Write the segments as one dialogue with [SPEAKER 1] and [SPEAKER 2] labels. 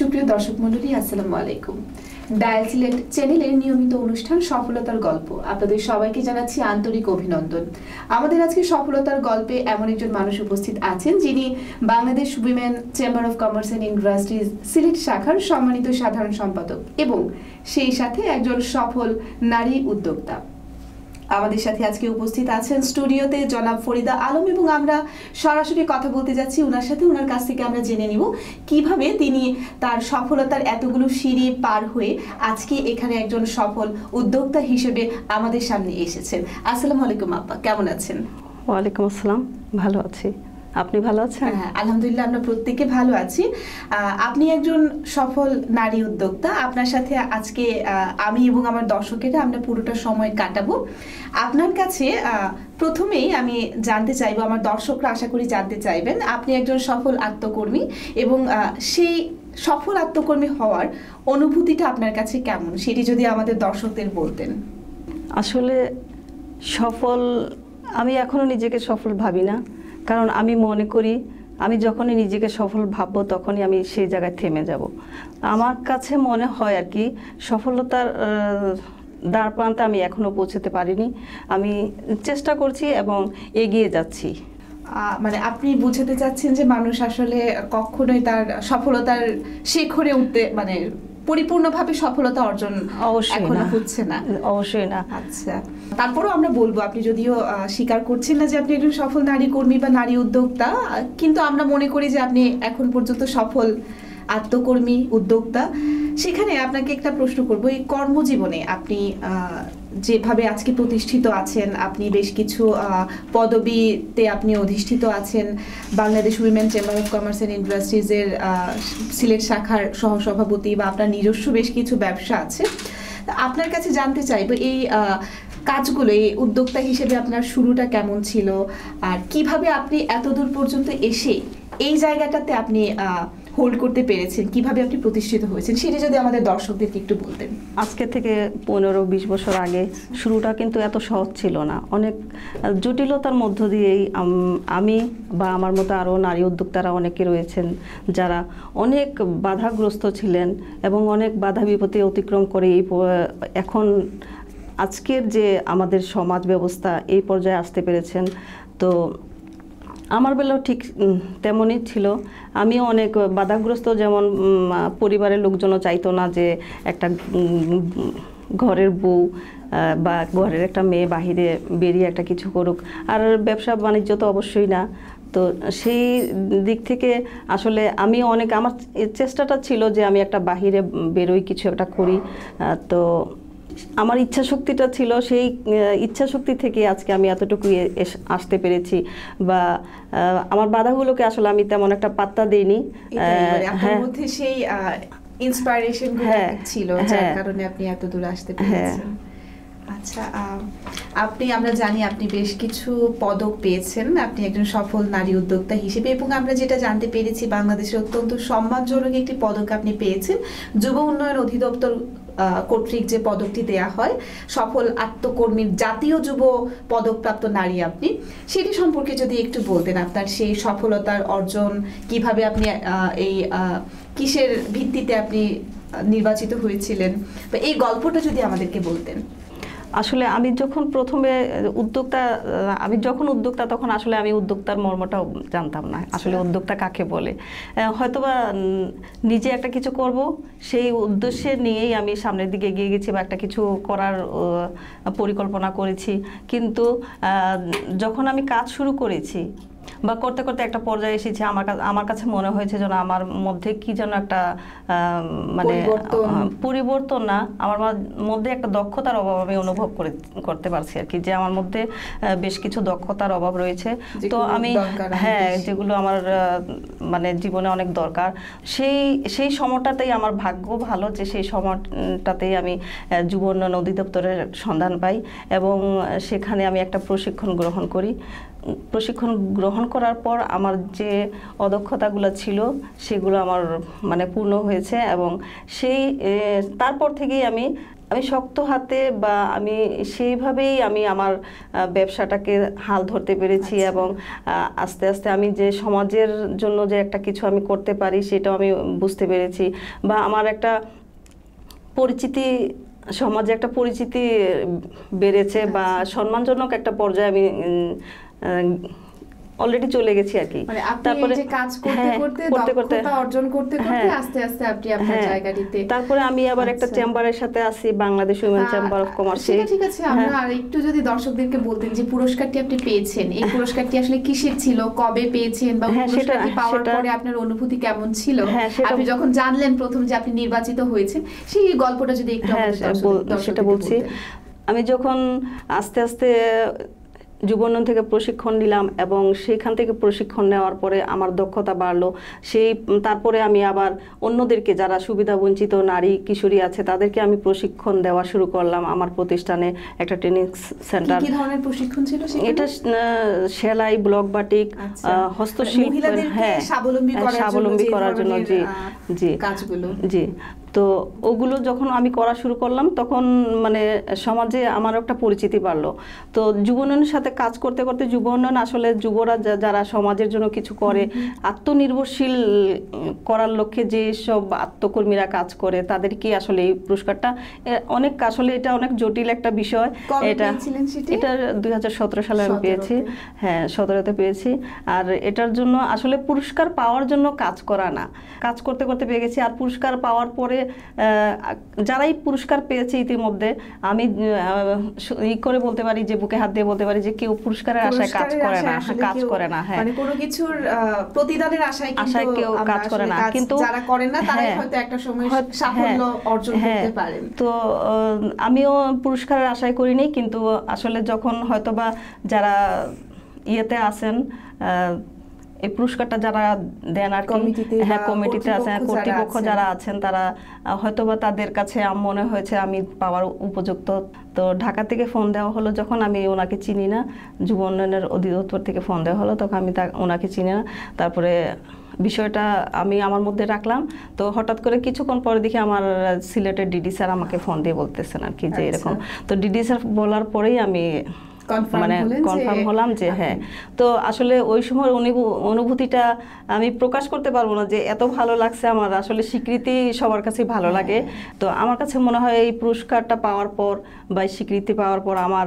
[SPEAKER 1] সুপ্রিয় দর্শক মণ্ডলী, আসসালামু আলাইকুম। ডায়াল সিলেট চ্যানেলের নিয়মিত অনুষ্ঠান সফলতার গল্প আপনাদের সবাইকে জানাচ্ছি আন্তরিক অভিনন্দন। আমাদের আজকে সফলতার গল্পে এমন একজন মানুষ উপস্থিত আছেন যিনি Bangladesh women chamber of commerce and industries Sylhet শাখার সম্মানিত সাধারণ সম্পাদক এবং সেই সাথে একজন সফল নারী উদ্যোক্তা। আমাদের সাথে আজকে উপস্থিত আছেন স্টুডিওতে জনাব ফরিদা আলম এবং আমরা সরাসরি কথা বলতে যাচ্ছি ওনার সাথে। ওনার কাছ থেকে আমরা জেনে নিব কিভাবে তিনি তার সফলতার এতগুলো সিঁড়ি পার হয়ে আজকে এখানে একজন সফল উদ্যোক্তা হিসেবে আমাদের সামনে এসেছেন। আসসালামু আলাইকুম আপা, কেমন আছেন?
[SPEAKER 2] ওয়ালাইকুম আসসালাম, ভালো আছি। আপনি ভালো আছেন?
[SPEAKER 1] হ্যাঁ, আলহামদুলিল্লাহ, আমরা প্রত্যেকে ভালো আছি। আপনি একজন সফল নারী উদ্যোক্তা। আপনার সাথে আজকে আমি এবং আমার দর্শকেরা আমরা পুরোটা সময় কাটাবো। আপনার কাছে প্রথমেই আমি জানতে চাইবো, আমার দর্শকরা আশা করি জানতে চাইবেন, আপনি একজন সফল আত্মকর্মী এবং সেই সফল আত্মকর্মী হওয়ার অনুভূতিটা আপনার কাছে কেমন, সেটি যদি আমাদের দর্শকদের বলতেন।
[SPEAKER 2] আসলে সফল, আমি এখনো নিজেকে সফল ভাবি না, কারণ আমি মনে করি আমি যখনই নিজেকে সফল ভাববো তখনই আমি সেই জায়গায় থেমে যাব। আমার কাছে মনে হয় আর কি সফলতার দ্বার প্রান্তে আমি এখনো পৌঁছতে পারিনি। আমি চেষ্টা করছি এবং এগিয়ে যাচ্ছি।
[SPEAKER 1] মানে আপনি বুঝাতে চাচ্ছেন যে মানুষ আসলে কখনোই তার সফলতার শিখরে উঠতে মানে পরিপূর্ণভাবে সফলতা অর্জন এখনো হচ্ছে না।
[SPEAKER 2] অবশ্যই না।
[SPEAKER 1] আচ্ছা, তারপরও আমরা বলবো, আপনি যদিও স্বীকার করছেন না যে আপনি একজন সফল নারী কর্মী বা নারী উদ্যোক্তা, কিন্তু আমরা মনে করি যে আপনি এখন পর্যন্ত সফল আত্মকর্মী উদ্যোক্তা। সেখানে আপনাকে একটা প্রশ্ন করবো, এই কর্মজীবনে আপনি যেভাবে আজকে প্রতিষ্ঠিত আছেন, আপনি বেশ কিছু পদবিতে আপনি অধিষ্ঠিত আছেন, Bangladesh women chamber of commerce and ইন্ডাস্ট্রিজের সিলেট শাখার সহসভাপতি বা আপনার নিজস্ব বেশ কিছু ব্যবসা আছে। আপনার কাছে জানতে চাইবো এই কাজগুলো, এই উদ্যোক্তা হিসেবে আপনার শুরুটা কেমন ছিল আর কিভাবে আপনি এতদূর পর্যন্ত এসে এই জায়গাটাতে আপনি হোল্ড করতে পেরেছেন, কিভাবে আপনি প্রতিষ্ঠিত হয়েছেন, সেটা যদি আমাদের দর্শকদেরকে একটু বলতেন।
[SPEAKER 2] আজকে থেকে 15-20 বছর আগে শুরুটা কিন্তু এত সহজ ছিল না। অনেক জটিলতার মধ্য দিয়েই আমি বা আমার মতো আরও নারী উদ্যোক্তারা অনেকে রয়েছেন যারা অনেক বাধাগ্রস্ত ছিলেন এবং অনেক বাধা বিপত্তি অতিক্রম করে এখন আজকের যে আমাদের সমাজ ব্যবস্থা এই পর্যায়ে আসতে পেরেছেন। তো আমার বেলাও ঠিক তেমনই ছিল। আমিও অনেক বাধাগ্রস্ত, যেমন পরিবারের লোকজনও চাইতো না যে একটা ঘরের বউ বা ঘরের একটা মেয়ে বাহিরে বেরিয়ে একটা কিছু করুক, আর ব্যবসা বাণিজ্য তো অবশ্যই না। তো সেই দিক থেকে আসলে আমি অনেক, আমার চেষ্টাটা ছিল যে আমি একটা বাহিরে বেরোই, কিছু একটা করি। তো আমার ইচ্ছা শক্তিটা ছিল, সেই ইচ্ছা শক্তি থেকে আজকে আমি এতটুকু আসতে পেরেছি। বা আমার বাধাগুলোকে আসলে আমি তেমন একটা পাত্তা দেইনি।
[SPEAKER 1] আপনার মধ্যে সেই ইন্সপিরেশন ছিল যার কারণে আপনি এত দূর আসতে পেরেছেন। আচ্ছা, আমরা জানি আপনি বেশ কিছু পদক পেয়েছেন, আপনি একজন সফল নারী উদ্যোক্তা হিসেবে, এবং আমরা যেটা জানতে পেরেছি বাংলাদেশের অত্যন্ত সম্মানজনক একটি পদক আপনি পেয়েছেন যুব উন্নয়ন অধিদপ্তর কর্তৃক, যে পদকটি দেয়া হয় সফল আত্মকর্মীর জাতীয় যুব পদকপ্রাপ্ত নারী আপনি, সেটি সম্পর্কে যদি একটু বলতেন। আপনার সেই সফলতার অর্জন কিভাবে, আপনি এই কিসের ভিত্তিতে আপনি নির্বাচিত হয়েছিলেন, বা এই গল্পটা যদি আমাদেরকে বলতেন।
[SPEAKER 2] আসলে আমি যখন উদ্যোক্তা তখন আসলে আমি উদ্যোক্তার মর্মটাও জানতাম না, আসলে উদ্যোক্তা কাকে বলে। হয়তোবা নিজে একটা কিছু করব সেই উদ্দেশ্যে নিয়েই আমি সামনের দিকে এগিয়ে গেছি বা একটা কিছু করার পরিকল্পনা করেছি। কিন্তু যখন আমি কাজ শুরু করেছি বা করতে করতে একটা পর্যায়ে এসেছে, আমার কাছে মনে হয়েছে যেন আমার মধ্যে কি যেন একটা মানে পরিবর্তন না, আমার মধ্যে একটা দক্ষতার অভাব আমি অনুভব করতে পারছি আর কি, যে আমার মধ্যে বেশ কিছু দক্ষতার অভাব রয়েছে। তো আমি যেগুলো আমার মানে জীবনে অনেক দরকার, সেই সময়টাতেই আমার ভাগ্য ভালো যে সেই সময়টাতেই আমি যুব উন্নয়ন অধিদপ্তরের সন্ধান পাই এবং সেখানে আমি একটা প্রশিক্ষণ গ্রহণ করি। প্রশিক্ষণ গ্রহণ করার পর আমার যে অদক্ষতাগুলো ছিল সেগুলো আমার মানে পূর্ণ হয়েছে এবং তারপর থেকেই আমি আমি শক্ত হাতে বা আমি সেইভাবেই আমি আমার ব্যবসাটাকে হাল ধরতে পেরেছি এবং আস্তে আস্তে আমি যে সমাজের জন্য যে একটা কিছু আমি করতে পারি সেটাও আমি বুঝতে পেরেছি, বা আমার একটা পরিচিতি, সমাজে একটা পরিচিতি বেড়েছে বা সম্মানজনক একটা পর্যায়ে আমি অলরেডি চলে গেছি আর কি।
[SPEAKER 1] মানে আপনি এই যে কাজ করতে করতে দক্ষতা অর্জন করতে করতে আস্তে আস্তে আপনি আপনার জায়গাটিতে,
[SPEAKER 2] তারপরে আমি আবার একটা চেম্বারের সাথে আছি, Bangladesh women chamber of commerce.
[SPEAKER 1] ঠিক আছে, আমরা আর একটু যদি দর্শকদেরকে বলতেন যে পুরস্কারটি আপনি পেয়েছেন, এই পুরস্কারটি আসলে কিসের ছিল, কবে পেয়েছেন, বা পুরস্কারটি পাওয়ার পরে আপনার অনুভূতি কেমন ছিল, আপনি যখন জানলেন প্রথম যে আপনি নির্বাচিত হয়েছেন, সেই গল্পটা যদি একটু
[SPEAKER 2] সেটা বলছি। আমি যখন আস্তে আস্তে যুব উন্নয়ন থেকে প্রশিক্ষণ নিলাম এবং সেখান থেকে প্রশিক্ষণ নেওয়ার পরে আমার দক্ষতা বাড়লো, তারপরে আমি আবার অন্যদেরকে, যারা সুবিধা বঞ্চিত নারী কিশোরী আছে, তাদেরকে আমি প্রশিক্ষণ দেওয়া শুরু করলাম আমার প্রতিষ্ঠানে, একটা ট্রেনিং সেন্টার।
[SPEAKER 1] কি ধরনের প্রশিক্ষণ ছিল সেখানে?
[SPEAKER 2] এটা সেলাই, ব্লক বাটিক, হস্তশিল্প, স্বাবলম্বী করার জন্য
[SPEAKER 1] কাজগুলো।
[SPEAKER 2] জি, তো ওগুলো যখন আমি করা শুরু করলাম তখন মানে সমাজে আমার একটা পরিচিতি বাড়লো। তো যুব উন্নয়নের সাথে কাজ করতে করতে, যুব উন্নয়ন আসলে যুবরা যারা সমাজের জন্য কিছু করে, আত্মনির্ভরশীল করার লক্ষ্যে যে সব আত্মকর্মীরা কাজ করে, তাদেরকে আসলে এই পুরস্কারটা অনেক, আসলে এটা অনেক জটিল একটা বিষয়। এটা 2017 সালে আমি পেয়েছি। হ্যাঁ, 17তে পেয়েছি। আর এটার জন্য আসলে পুরস্কার পাওয়ার জন্য কাজ করা না, কাজ করতে করতে পেয়ে গেছি। আর পুরস্কার পাওয়ার পরে যারাই পুরস্কার পেয়েছে ইতিমধ্যে, আমি করে বলতে পারি যে, বুকে হাত দিয়ে বলতে পারি যে কেউ পুরস্কারের আশায় কাজ করে না। হ্যাঁ,
[SPEAKER 1] মানে কোনো কিছুর প্রতিদানের আশায়
[SPEAKER 2] কেউ কাজ করে না, কিন্তু
[SPEAKER 1] যারা করেন না তারাই হয়তো একটা সময় সাফল্য অর্জন করতে পারেন।
[SPEAKER 2] তো আমিও পুরস্কারের আশায় করিনি, কিন্তু আসলে যখন হয়তোবা যারা ইয়েতে আছেন, এই পুরস্কারটা যারা দেন আর কমিটিতে আছেন, কর্তৃপক্ষ যারা আছেন, তারা হয়তোবা তাদের কাছে মনে হয়েছে আমি পাওয়ার উপযুক্ত। তো ঢাকা থেকে ফোন দেওয়া হলো, যখন আমি ওনাকে চিনি না, যুব উন্নয়নের অধিদপ্তর থেকে ফোন দেওয়া হলো, তখন আমি ওনাকে চিনি না। তারপরে বিষয়টা আমি আমার মধ্যে রাখলাম। তো হঠাৎ করে কিছুক্ষণ পরে দেখি আমার সিলেটের ডিডি স্যার আমাকে ফোন দিয়ে বলতেছেন আর কি যে এরকম। তো ডিডি স্যার বলার পরেই আমি মানে কনফার্ম হলাম যে হ্যাঁ। তো আসলে ওই সময় অনুভূতিটা আমি প্রকাশ করতে পারবো না যে এত ভালো লাগছে আমার। আসলে স্বীকৃতি সবার কাছে ভালো লাগে। তো আমার কাছে মনে হয় এই পুরস্কারটা পাওয়ার পর বা স্বীকৃতি পাওয়ার পর আমার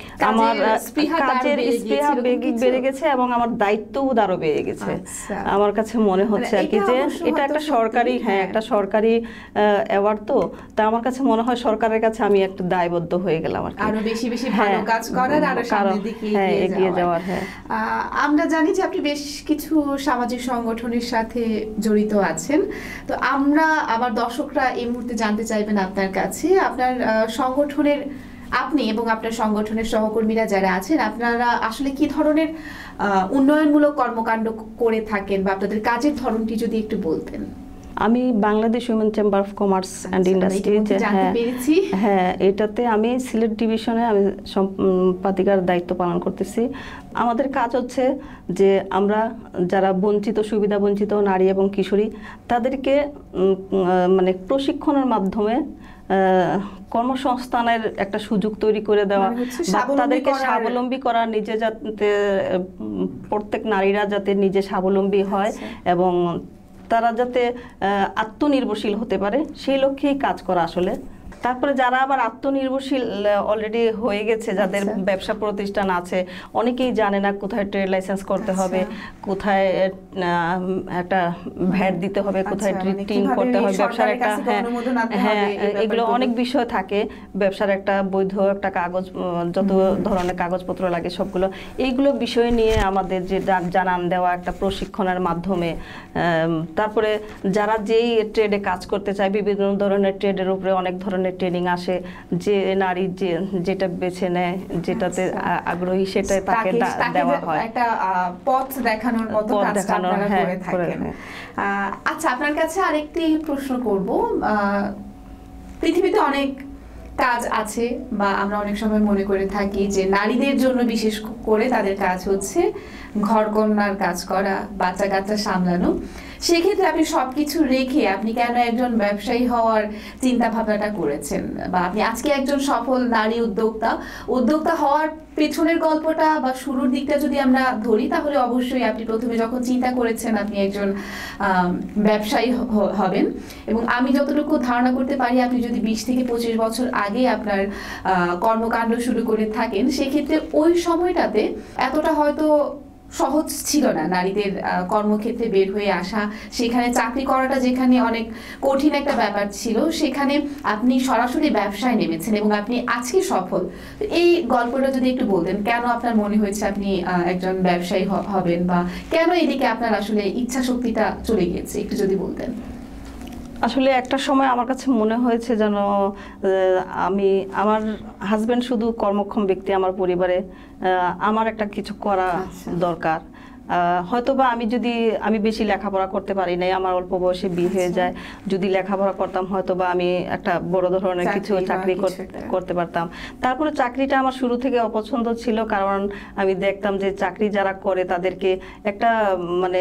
[SPEAKER 2] কাজের স্পৃহা বেড়ে গেছে এবং আমার দায়িত্ববোধ আরো বেড়ে গেছে। আমার কাছে মনে হচ্ছে আর কি যে এটা একটা সরকারি, একটা সরকারি অ্যাওয়ার্ড। তো তা আমার কাছে মনে হয় সরকারের কাছে আমি একটু দায়বদ্ধ হয়ে গেলাম আর কি,
[SPEAKER 1] আরো বেশি বেশি ভালো কাজ করার, আরো সামনের দিকে এগিয়ে যাওয়ার। আমরা জানি যে আপনি বেশ কিছু সামাজিক সংগঠনের সাথে জড়িত আছেন। তো আমরা আবার দর্শকরা এই মুহূর্তে জানতে চাইবেন আপনার কাছে, আপনার সংগঠনের, আপনি এবং আপনার সংগঠনের সহকর্মীরা যারা আছেন, আপনারা আসলে কি ধরনের উন্নয়নমূলক কর্মকাণ্ড করে থাকেন, বা আপনাদের কাজের ধরনটি যদি একটু বলতেন।
[SPEAKER 2] আমি Bangladesh women chamber of commerce and industry, হ্যাঁ, এটাতে আমি সিলেট ডিভিশনে আমি সম্পাদিকার দায়িত্ব পালন করতেছি। আমাদের কাজ হচ্ছে যে আমরা যারা বঞ্চিত, সুবিধা বঞ্চিত নারী এবং কিশোরী, তাদেরকে মানে প্রশিক্ষণের মাধ্যমে কর্মসংস্থানের একটা সুযোগ তৈরি করে দেওয়া, বা তাদেরকে স্বাবলম্বী করা, নিজে যাতে প্রত্যেক নারীরা যাতে নিজে স্বাবলম্বী হয় এবং তারা যাতে আত্মনির্ভরশীল হতে পারে, সেই লক্ষ্যেই কাজ করা আসলে। তারপরে যারা আবার আত্মনির্ভরশীল অলরেডি হয়ে গেছে, যাদের ব্যবসা প্রতিষ্ঠান আছে, অনেকেই জানে না কোথায় ট্রেড লাইসেন্স করতে হবে, কোথায় একটা ভ্যাট দিতে হবে, কোথায় ট্রিটিং করতে হবে, ব্যবসার একটা এগুলো অনেক বিষয় থাকে। ব্যবসার একটা বৈধ একটা কাগজ, যত ধরনের কাগজপত্র লাগে সবগুলো, এইগুলো বিষয় নিয়ে আমাদের যে জানান দেওয়া একটা প্রশিক্ষণের মাধ্যমে। তারপরে যারা যেই ট্রেডে কাজ করতে চায়, বিভিন্ন ধরনের ট্রেডের উপরে অনেক ধরনের ট্রেনিং আসে, যে নারী যেটা বেছে নেয়, যেটাতে আগ্রহী, সেটাই তাকে দেওয়া হয়,
[SPEAKER 1] একটা পথ দেখানোর মতো কাজ আপনারা করে থাকেন। আচ্ছা, আপনার কাছে আরেকটি প্রশ্ন করব। পৃথিবীতে অনেক কাজ আছে, বা আমরা অনেক সময় মনে করে থাকি যে নারীদের জন্য বিশেষ করে তাদের কাজ হচ্ছে ঘরকন্যার কাজ করা, বাচ্চা কাচ্চা সামলানো। সেক্ষেত্রে আপনি সবকিছু রেখে আপনি কেন একজন ব্যবসায়ী হওয়ার চিন্তা ভাবনাটা করেছেন, বা আপনি আজকে একজন সফল নারী উদ্যোক্তা হওয়ার পেছনের গল্পটা বা শুরুর দিকটা যদি আমরা ধরি, তাহলে অবশ্যই আপনি প্রথমে যখন চিন্তা করেছেন আপনি একজন ব্যবসায়ী হবেন, এবং আমি যতটুকু ধারণা করতে পারি আপনি যদি 20 থেকে 25 বছর আগে আপনার কর্মকাণ্ড শুরু করে থাকেন, সেক্ষেত্রে ওই সময়টাতে এতটা হয়তো সহজ ছিল না নারীদের কর্মক্ষেত্রে বের হয়ে আসা, সেখানে চাকরি করাটা যেখানে অনেক কঠিন একটা ব্যাপার ছিল, সেখানে আপনি সরাসরি ব্যবসায় নেমেছেন এবং আপনি আজকে সফল। এই গল্পটা যদি একটু বলতেন, কেন আপনার মনে হয়েছে আপনি একজন ব্যবসায়ী হবেন, বা কেন এদিকে আপনার আসলে ইচ্ছা শক্তিটা চলে গিয়েছে, একটু যদি বলতেন।
[SPEAKER 2] আসলে একটা সময় আমার কাছে মনে হয়েছে যেন আমার হাজবেন্ড শুধু কর্মক্ষম ব্যক্তি আমার পরিবারে, আমার একটা কিছু করা দরকার। হয়তোবা আমি বেশি লেখাপড়া করতে পারি নাই, আমার অল্প বয়সে বিয়ে হয়ে যায়। যদি লেখাপড়া করতাম হয়তোবা আমি একটা বড় ধরনের কিছু চাকরি করতে পারতাম। তারপরে চাকরিটা আমার শুরু থেকে অপছন্দ ছিল, কারণ আমি দেখতাম যে চাকরি যারা করে তাদেরকে একটা মানে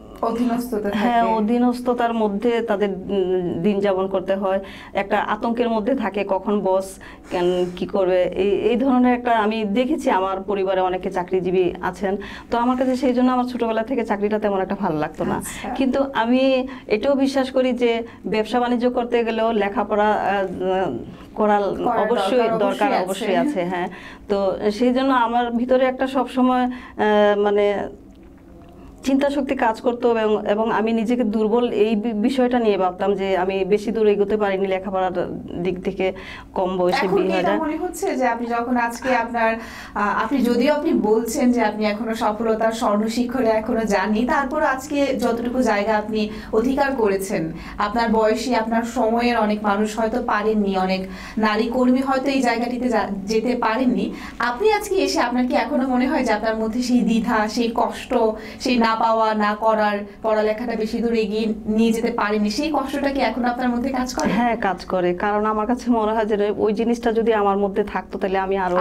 [SPEAKER 2] অধীনস্থতার মধ্যে তাদের দিন যাপন করতে হয়, একটা আতঙ্কের মধ্যে থাকে কখন বস কি করবে, এই ধরনের একটা আমি দেখেছি। আমার পরিবারে অনেকে চাকরিজীবী আছেন, তো আমার কাছে সেই জন্য আমার ছোটবেলা থেকে চাকরিটা তেমন একটা ভালো লাগতো না। কিন্তু আমি এটাও বিশ্বাস করি যে ব্যবসা বাণিজ্য করতে গেলেও লেখাপড়া করা অবশ্যই দরকার, অবশ্যই আছে। হ্যাঁ, তো সেই জন্য আমার ভিতরে একটা সবসময় মানে চিন্তা শক্তি কাজ করতো, এবং আমি নিজেকে দুর্বল এই বিষয়টা নিয়ে ভাবতাম যে আমি বেশি দূর এগোতে পারিনি লেখাপড়ার দিক থেকে, কম বয়সে বিয়ে হয়ে যায়।
[SPEAKER 1] মনে হচ্ছে যে আপনি যখন আজকে আপনি যদিও আপনি বলছেন যে আপনি এখনো সফলতার স্বর্ণ শিখরে এখনো যাননি, তারপর আজকে যতটুকু জায়গা আপনি অধিকার করেছেন, আপনার বয়সী আপনার সময়ের অনেক মানুষ হয়তো পারেননি, অনেক নারী কর্মী হয়তো এই জায়গাটিতে যেতে পারেননি, আপনি আজকে এসে আপনার কি এখনো মনে হয় যে আপনার মধ্যে সেই দ্বিধা, সেই কষ্ট, সেই না পাওয়া, না করার, পড়ালেখাটা বেশি দূর এগিয়ে নিয়ে যেতে পারেনি, সেই কষ্টটা কি এখন আপনার মধ্যে কাজ করে?
[SPEAKER 2] হ্যাঁ, কাজ করে। কারণ আমার কাছে মনে হয় যে ওই জিনিসটা যদি আমার মধ্যে থাকতো তাহলে আমি আরো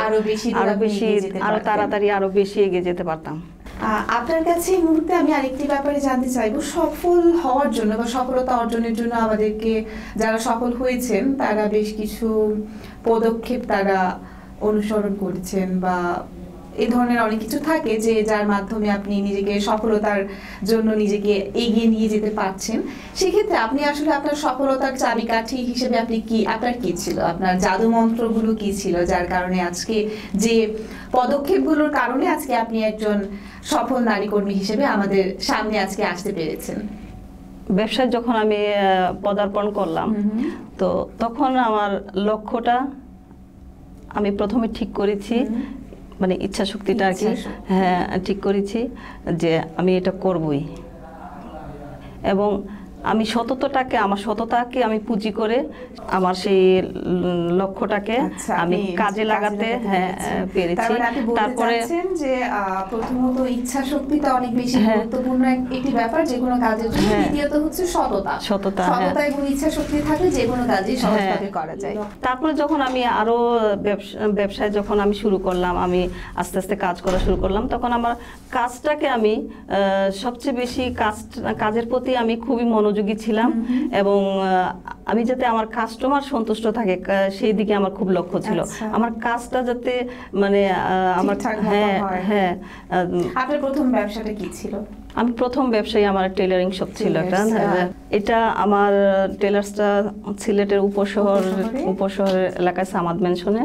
[SPEAKER 2] তাড়াতাড়ি আরো বেশি এগিয়ে যেতে পারতাম।
[SPEAKER 1] আপনার কাছে এই মুহূর্তে আমি আরেকটি ব্যাপারে জানতে চাইবো, সফল হওয়ার জন্য বা সফলতা অর্জনের জন্য আমাদেরকে যারা সফল হয়েছেন তারা বেশ কিছু পদক্ষেপ তারা অনুসরণ করছেন, বা এই ধরনের অনেক কিছু থাকে যে যার মাধ্যমে আপনি নিজেকে সফলতার জন্য নিজেকে এগিয়ে নিয়ে যেতে পারছেন। সেক্ষেত্রে আপনি আসলে আপনার সফলতার চাবিকাঠি হিসেবে আপনার কি ছিল, আপনার জাদু মন্ত্রগুলো কি ছিল, যার কারণে আজকে যে পদক্ষেপগুলোর কারণে আজকে আপনি একজন সফল নারী কর্মী হিসেবে আমাদের সামনে আজকে আসতে পেরেছেন?
[SPEAKER 2] ব্যবসায় যখন আমি পদার্পণ করলাম, তো তখন আমার লক্ষ্যটা আমি প্রথমে ঠিক করেছি, মানে ইচ্ছা শক্তিটা আর কি, হ্যাঁ ঠিক করেছি যে আমি এটা করবই, এবং আমি আমার সততাকে আমি পুঁজি করে আমার সেই লক্ষ্যটাকে আমি কাজে লাগাতে পেরেছি।
[SPEAKER 1] তারপরে যে প্রথমত ইচ্ছা শক্তিটা অনেক বেশি গুরুত্বপূর্ণ একটি ব্যাপার যে কোনো কাজের জন্য, দ্বিতীয়ত হচ্ছে সততা এবং ইচ্ছা শক্তি থাকলে যে কোনো কাজই সহজভাবে করা যায়।
[SPEAKER 2] তারপরে যখন আমি আরো ব্যবসায় যখন আমি শুরু করলাম, আমি আস্তে আস্তে কাজ করা শুরু করলাম, তখন আমার কাজটাকে আমি সবচেয়ে বেশি কাজের প্রতি আমি খুবই মনোযোগী ছিলাম, এবং আমি যাতে আমার কাস্টমার সন্তুষ্ট থাকে সেই দিকে আমার খুব লক্ষ্য ছিল। আমার কাজটা যাতে মানে আমার
[SPEAKER 1] আপনার প্রথম ব্যবসাটা কি ছিল?
[SPEAKER 2] আমি প্রথম ব্যবসায়ী, আমার টেলারিং শপ ছিল একটা। এটা আমার টেলার্সটা সিলেটের উপশহর এলাকায় সামাদ মেনশনে।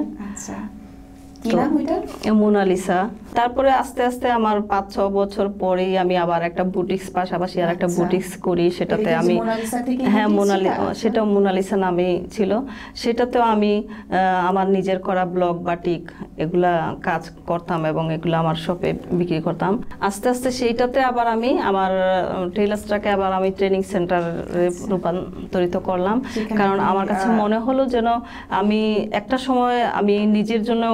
[SPEAKER 2] মোনালিসা। তারপরে আস্তে আস্তে আমার 5-6 বছর পরেই আমি আবার একটা বুটিক্স, পাশাপাশি আর একটা বুটিক্স করি, সেটাতে আমি সেটাও মোনালিসা নামেই ছিল। সেটাতেও আমি আমার নিজের করা ব্লগ বাটিক এগুলা কাজ করতাম এবং এগুলো আমার শপে বিক্রি করতাম। আস্তে আস্তে সেইটাতে আবার আমি আমার টেলার্সটাকে আবার আমি ট্রেনিং সেন্টারে রূপান্তরিত করলাম, কারণ আমার কাছে মনে হলো যেন আমি একটা সময় আমি নিজের জন্য কাজ করি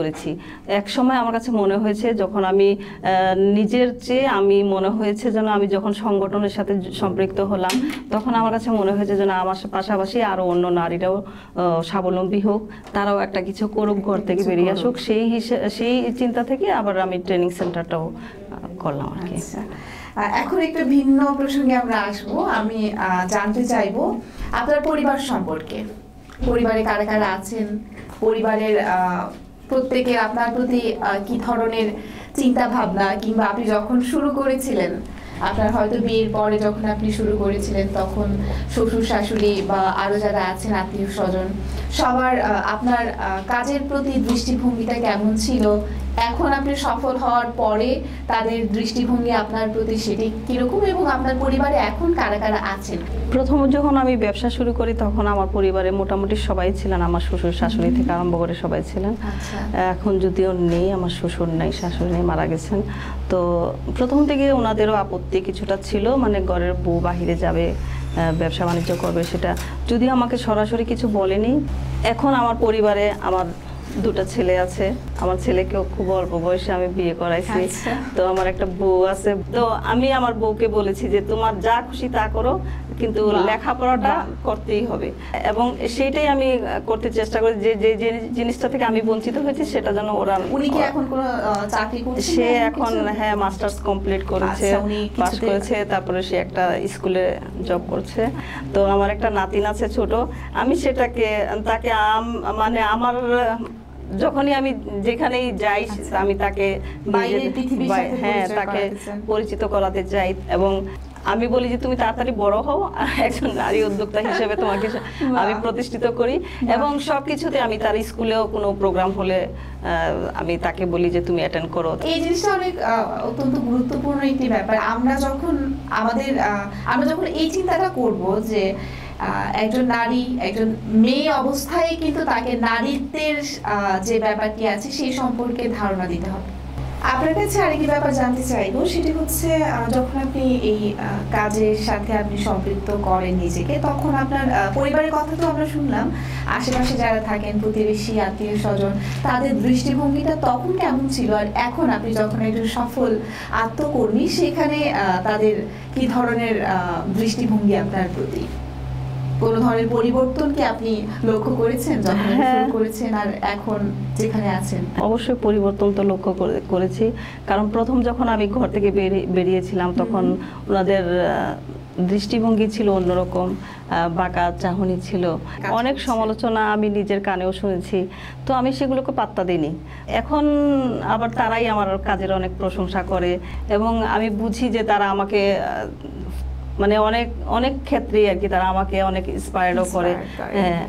[SPEAKER 2] করেছি। এক সময় আমার কাছে মনে হয়েছে যখন আমি নিজের চেয়ে আমি মনে হয়েছে যেন আমি যখন সংগঠনের সাথে সম্পৃক্ত হলাম, তখন আমার কাছে মনে হয়েছে যেন আমার পাশাপাশি আরও অন্য নারীরাও স্বাবলম্বী হোক, তারাও একটা কিছু করুক, ঘর থেকে বেরিয়ে আসুক। সেই চিন্তা থেকে আবার আমি ট্রেনিং সেন্টারটাও করলাম আর কি।
[SPEAKER 1] এখন একটু ভিন্ন প্রসঙ্গে আমরা আসবো। আমি জানতে চাইবো আপনার পরিবার সম্পর্কে। পরিবারে কারা কারা আছেন, পরিবারের প্রত্যেকের আপনার প্রতি কি ধরনের চিন্তা ভাবনা, কিংবা আপনি যখন শুরু করেছিলেন, আপনার হয়তো বিয়ের পরে যখন আপনি শুরু করেছিলেন তখন শ্বশুর শাশুড়ি বা আরো যারা আছেন আত্মীয় স্বজন সবার আপনার কাজের প্রতি দৃষ্টিভঙ্গিটা কেমন ছিল, এখন আপনি সফল হওয়ার পরে তাদের দৃষ্টিভঙ্গি আপনার প্রতি সেটি কিরকম, এবং আপনার পরিবারে এখন কারা কারা আছেন?
[SPEAKER 2] প্রথম যখন আমি ব্যবসা শুরু করি তখন আমার পরিবারে মোটামুটি সবাই ছিলেন, আমার শ্বশুর শাশুড়ি থেকে আরম্ভ করে সবাই ছিলেন। এখন যদিও নেই, আমার শ্বশুর নেই, শাশুড়ি নেই, মারা গেছেন। তো প্রথম থেকে ওনাদেরও আপত্তি কিছুটা ছিল, মানে ঘরের বউ বাহিরে যাবে, ব্যবসা বাণিজ্য করবে, সেটা যদিও আমাকে সরাসরি কিছু বলেনি। এখন আমার পরিবারে আমার দুটো ছেলে আছে, আমার ছেলেকেও খুব অল্প বয়সে আমি বিয়ে করাইছি। তো আমার একটা বউ আছে। তো আমি আমার বউকে বলেছি যে তোমার যা খুশি তা করো, কিন্তু লেখাপড়াটা করতেই হবে, এবং সেইটাই আমি করতে চেষ্টা করি যে যে জিনিসটা থেকে আমি বঞ্চিত হয়েছি সেটা যেন ওরা।
[SPEAKER 1] উনি কি এখন কোনো চাকরি করছেন?
[SPEAKER 2] সে এখন হ্যাঁ মাস্টার্স কমপ্লিট করেছে, পাস করেছে, তারপরে সে একটা স্কুলে জব করছে। তো আমার একটা নাতিন আছে ছোট, আমি সেটাকে তাকে মানে আমার যখনই আমি যেখানেই যাই আমি তাকে হ্যাঁ তাকে পরিচিত করাতে চাই, এবং আমি বলি যে তুমি তাড়াতাড়ি বড় হও, একজন নারী উদ্যোক্তা হিসেবে তোমাকে আমি প্রতিষ্ঠিত করি। এবং সবকিছুতে আমি তার স্কুলেও কোনো প্রোগ্রাম হলে আমি তাকে বলি যে তুমি অ্যাটেন্ড করো।
[SPEAKER 1] এই জিনিসটা অনেক অত্যন্ত গুরুত্বপূর্ণ একটি ব্যাপার। আমরা যখন এই চিন্তাটা করব যে একজন নারী, একজন মেয়ে অবস্থায় কিন্তু তাকে নারীত্বের যে ব্যাপারটি আছে সেই সম্পর্কে ধারণা দিতে হবে। আপনার কাছে আরেকটি ব্যাপার জানতে চাইবো, সেটি হচ্ছে যখন আপনি এই কাজের সাথে আপনি সম্পৃক্ত করেন নিজেকে, তখন আপনার পরিবারের কথা তো আমরা শুনলাম, আশেপাশে যারা থাকেন প্রতিবেশী আত্মীয় স্বজন তাদের দৃষ্টিভঙ্গিটা তখন কেমন ছিল, আর এখন আপনি যখন একজন সফল আত্মকর্মী সেখানে তাদের কি ধরনের দৃষ্টিভঙ্গি আপনার প্রতি? কোন ধরনের পরিবর্তন কি আপনি লক্ষ্য করেছেন যখন শুরু করেছেন আর এখন যেখানে আছেন?
[SPEAKER 2] অবশ্যই পরিবর্তন তো লক্ষ্য করেছি, কারণ প্রথম যখন আমি ঘর থেকে বেরিয়েছিলাম তখন ওনাদের দৃষ্টিভঙ্গি ছিল অন্যরকম, বাঁকা চাহনি ছিল, অনেক সমালোচনা আমি নিজের কানেও শুনেছি। তো আমি সেগুলোকে পাত্তা দিইনি। এখন আবার তারাই আমার কাজের অনেক প্রশংসা করে, এবং আমি বুঝি যে তারা আমাকে মানে অনেক অনেক ক্ষেত্রেই আর কি তারা আমাকে অনেক ইন্সপায়ার্ডও করে। হ্যাঁ,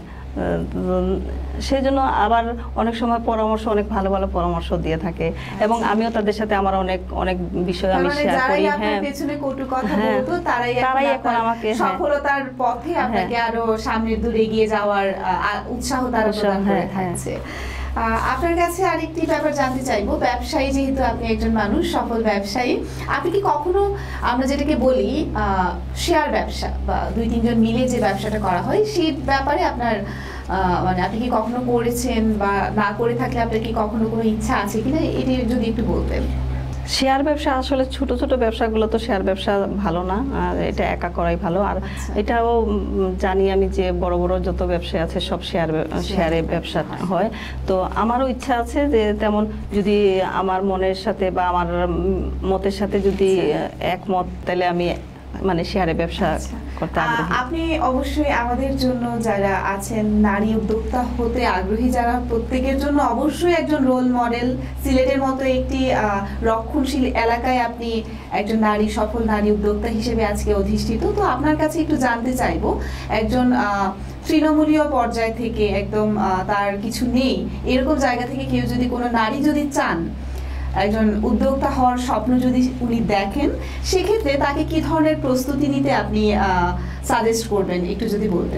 [SPEAKER 2] সেই জন্য আবার অনেক সময় পরামর্শ, অনেক ভালো ভালো পরামর্শ দিয়ে থাকে, এবং আমিও তাদের সাথে আমার অনেক অনেক বিষয় আমি শেয়ার করি। হ্যাঁ,
[SPEAKER 1] পেছনে কটু কথা বলতো তারাই এখন আমাকে সফলতার পথে আপনাকে আরো সামনের দূরে এগিয়ে যাওয়ার উৎসাহ তারা প্রদান করে থাকছে। আপনার কাছে আরেকটি ব্যাপার জানতে চাইবো, ব্যবসায়ী যেহেতু আপনি একজন মানুষ, সফল ব্যবসায়ী, আপনি কি কখনো আমরা যেটাকে বলি শেয়ার ব্যবসা বা 2-3 জন মিলে যে ব্যবসাটা করা হয় সেই ব্যাপারে আপনার মানে আপনি কি কখনো করেছেন, বা না করে থাকলে আপনার কি কখনো কোনো ইচ্ছা আছে কিনা, এটি যদি একটু বলতেন।
[SPEAKER 2] শেয়ার ব্যবসা আসলে ছোট ছোট ব্যবসাগুলো তো শেয়ার ব্যবসা ভালো না, আর এটা একা করাই ভালো। আর এটাও জানি আমি যে বড় বড় যত ব্যবসা আছে সব শেয়ারে ব্যবসা হয়। তো আমারও ইচ্ছা আছে যে তেমন যদি আমার মনের সাথে বা আমার মতের সাথে যদি একমত, তাহলে আমি মানে শেয়ারে ব্যবসা করতে আগ্রহী।
[SPEAKER 1] আপনি অবশ্যই আমাদের জন্য যারা আছেন নারী উদ্যোক্তা হতে আগ্রহী যারা, প্রত্যেকের জন্য অবশ্যই একজন রোল মডেল। সিলেটের মতো একটি রক্ষণশীল এলাকায় আপনি একজন নারী, সফল নারী উদ্যোক্তা হিসেবে আজকে অধিষ্ঠিত। তো আপনার কাছে একটু জানতে চাইবো, একজন তৃণমূলীয় পর্যায় থেকে একদম তার কিছু নেই এরকম জায়গা থেকে কেউ যদি, কোনো নারী যদি চান একজন উদ্যোক্তা হওয়ার স্বপ্ন যদি উনি দেখেন, সেক্ষেত্রে তাকে কি ধরনের প্রস্তুতি নিতে আপনি সাজেস্ট করবেন, একটু যদি বলতেন।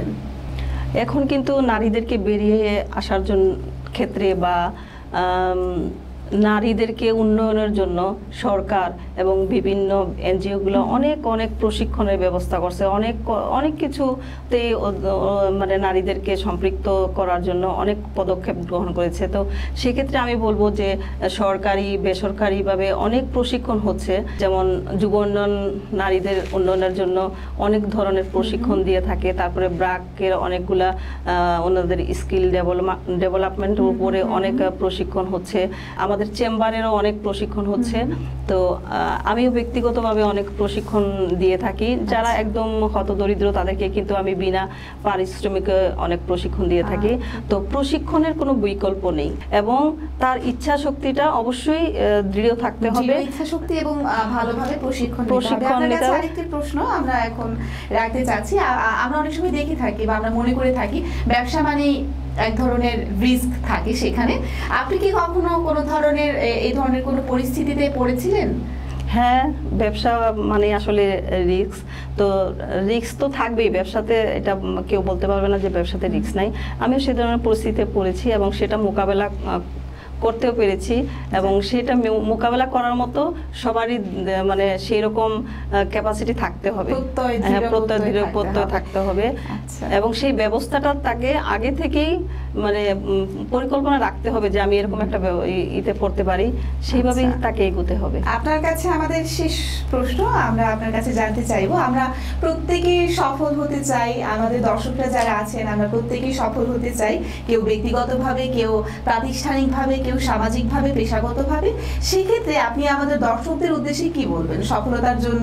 [SPEAKER 2] এখন কিন্তু নারীদেরকে বেরিয়ে আসার জন্য ক্ষেত্রে বা নারীদেরকে উন্নয়নের জন্য সরকার এবং বিভিন্ন এনজিওগুলো অনেক অনেক প্রশিক্ষণের ব্যবস্থা করছে, অনেক কিছুতে মানে নারীদেরকে সম্পৃক্ত করার জন্য অনেক পদক্ষেপ গ্রহণ করেছে। তো সেক্ষেত্রে আমি বলবো যে সরকারি বেসরকারিভাবে অনেক প্রশিক্ষণ হচ্ছে, যেমন যুব উন্নয়ন নারীদের উন্নয়নের জন্য অনেক ধরনের প্রশিক্ষণ দিয়ে থাকে। তারপরে ব্র্যাকের অনেকগুলা ওনাদের স্কিল ডেভেলপমেন্টের উপরে অনেক প্রশিক্ষণ হচ্ছে। আমাদের চেম্বারেরও অনেক প্রশিক্ষণ হচ্ছে। তো আমিও ব্যক্তিগতভাবে অনেক প্রশিক্ষণ দিয়ে থাকি। যারা একদম হতদরিদ্র তাদেরকে কিন্তু আমি বিনা পারিশ্রমিকে অনেক প্রশিক্ষণ দিয়ে থাকি। তো প্রশিক্ষণের কোনো বিকল্প নেই এবং তার ইচ্ছা শক্তিটা অবশ্যই দৃঢ় থাকতে হবে,
[SPEAKER 1] ইচ্ছা শক্তি এবং ভালোভাবে প্রশিক্ষণ
[SPEAKER 2] নিতে হবে।
[SPEAKER 1] আরেকটি প্রশ্ন আমরা এখন রাখতে চাচ্ছি, আমরা অনেক সময় দেখে থাকি বা আমরা মনে করে থাকি ব্যবসা মানে এক ধরনের রিস্ক থাকে সেখানে। আপনি কি কখনো কোনো ধরনের এই ধরনের কোনো পরিস্থিতিতে পড়েছিলেন?
[SPEAKER 2] হ্যাঁ, ব্যবসা মানে আসলে রিস্ক, তো রিস্ক তো থাকবেই ব্যবসাতে, এটা কেউ বলতে পারবে না যে ব্যবসাতে রিস্ক নাই। আমিও সে ধরনের পরিস্থিতিতে পড়েছি এবং সেটা মোকাবেলা করতেও পেরেছি এবং সেটা মোকাবেলা করার মতো সবারই মানে সেই রকম ক্যাপাসিটি থাকতে হবে, প্রত্যয় থাকতে হবে এবং সেই ব্যবস্থাটা তাকে আগে থেকেই মানে পরিকল্পনা রাখতে হবে যে আমি এরকম একটা ইতে পড়তে পারি, সেইভাবেই তাকে এগোতে হবে।
[SPEAKER 1] আপনার কাছে আমাদের শেষ প্রশ্ন, আমরা আপনার কাছে জানতে চাইবো, আমরা প্রত্যেকেই সফল হতে চাই, আমাদের দর্শকরা যারা আছেন আমরা প্রত্যেকেই সফল হতে চাই, কেউ ব্যক্তিগতভাবে, কেউ প্রাতিষ্ঠানিকভাবে, কেউ সামাজিকভাবে, পেশাগতভাবে। সেক্ষেত্রে আপনি আমাদের দর্শকদের উদ্দেশ্যে কি বলবেন সফলতার জন্য,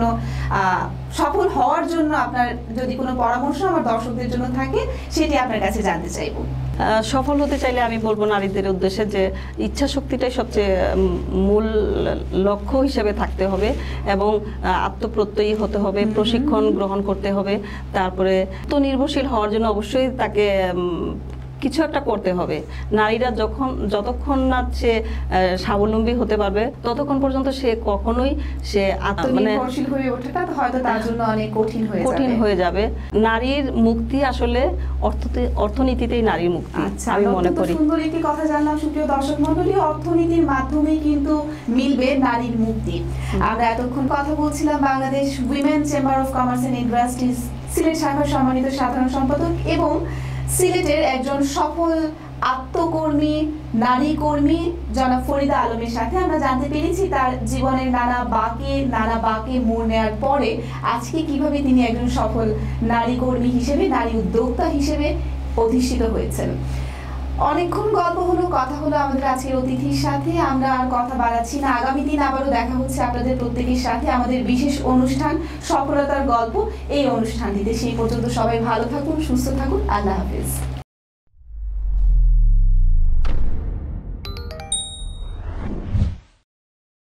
[SPEAKER 1] সফল হওয়ার জন্য আপনার যদি কোনো পরামর্শ আমার দর্শকদের জন্য থাকে সেটি আপনার কাছে জানতে চাইবো।
[SPEAKER 2] সফল হতে চাইলে আমি বলবো নারীদের উদ্দেশ্যে যে ইচ্ছা শক্তিটাই সবচেয়ে মূল লক্ষ্য হিসেবে থাকতে হবে এবং আত্মপ্রত্যয়ী হতে হবে, প্রশিক্ষণ গ্রহণ করতে হবে। তারপরে তো নির্ভরশীল হওয়ার জন্য অবশ্যই তাকে কিছু একটা করতে হবে। নারীরা যতক্ষণ না সে স্বাবলম্বী হতে পারবে ততক্ষণ পর্যন্ত সে কখনোই সে
[SPEAKER 1] আত্মনির্ভরশীল হয়ে ওঠাটা হয়তো তার জন্য অনেক কঠিন হয়ে যাবে।
[SPEAKER 2] নারীর মুক্তি আসলে অর্থনীতিতেই নারীর মুক্তি, আমি মনে করি।
[SPEAKER 1] সুন্দর একটি কথা জানলাম সুপ্রিয় দর্শক মণ্ডলী, অর্থনীতির মাধ্যমে কিন্তু মিলবে নারীর মুক্তি। আমরা এতক্ষণ কথা বলছিলাম Bangladesh women chamber of commerce and industries Sylhet শাখার সম্মানিত সাধারণ সম্পাদক এবং সিলেটের একজন সফল আত্মকর্মী, নারী কর্মী জনাব ফরিদা আলমের সাথে আমরা জানতে পেরেছি তার জীবনের নানা বাঁকে মোড় নেওয়ার পরে আজকে কিভাবে তিনি একজন সফল নারী কর্মী হিসেবে, নারী উদ্যোক্তা হিসেবে অধিষ্ঠিত হয়েছেন। অনেকক্ষণ গল্প হলো, কথা হলো আমাদের আজকের অতিথির সাথে। আমরা আর কথা বাড়াচ্ছি না, আগামী দিন আবারও দেখা হচ্ছে আপনাদের প্রত্যেকের সাথে আমাদের বিশেষ অনুষ্ঠান সফলতার গল্প এই অনুষ্ঠানটিতে। সেই পর্যন্ত সবাই ভালো থাকুন, সুস্থ থাকুন, আল্লাহ হাফেজ।